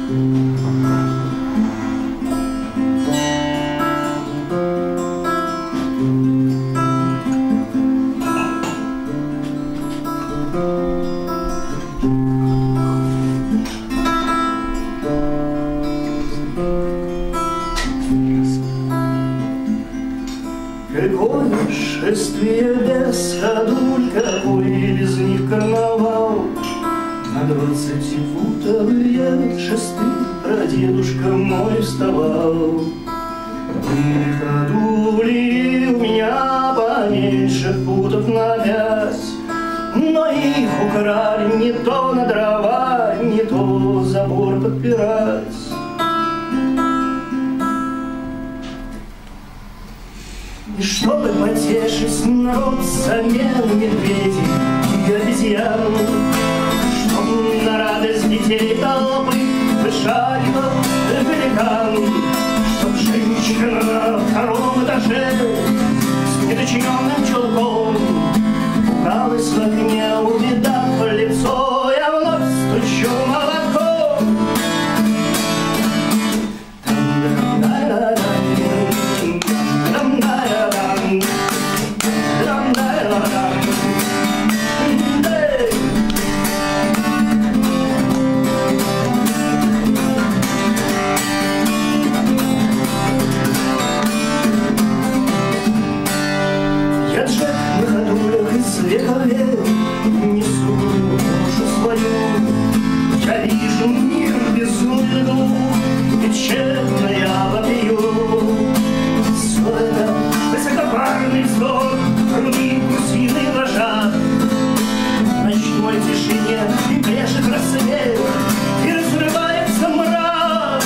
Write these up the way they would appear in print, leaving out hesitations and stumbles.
Какое шествие без ходуль, какой без них карнавал. На 20-футовые шесты прадедушка мой вставал. И ходули у меня поменьше футов на 5, но их украли не то на дрова, не то забор подпирать. И чтобы потешить народ замен медведей и обезьян, чтоб на радость детей толпы вышагивал великан, чтоб женщина на втором этаже с недочиненным чулком пугалась в окне, увидав лицо, я вновь стучу молотком. Несу душу свою, я вижу мир безумный дух, и тщетно я вопию. Все это высокопарный вздох, груди гусиный дрожат. В ночной тишине и брешет рассвет, и разрывается мрак.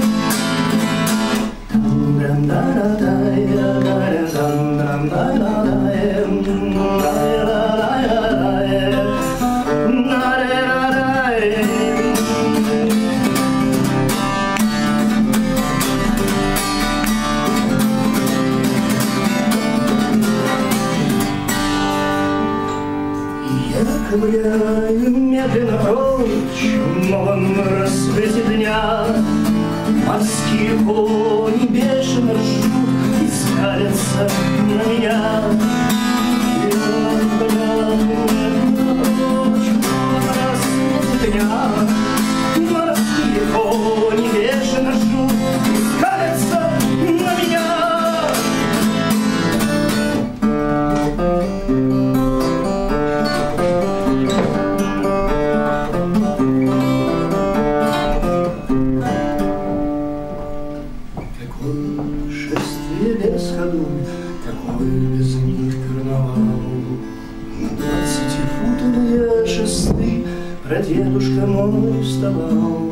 Ковыляю медленно прочь в новом рассвете дня. Морские кони бешено ржут и скалятся на меня. Морские кони бешено ржут и скалятся на меня. Без ходу, какой без них карнавал. На 20-футовые шесты прадедушка мой вставал.